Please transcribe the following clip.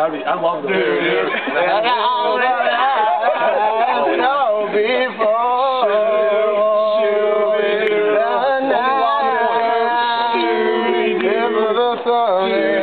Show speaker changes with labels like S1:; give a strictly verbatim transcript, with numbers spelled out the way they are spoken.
S1: that'd be, I love the
S2: dude. So before the night, the sun.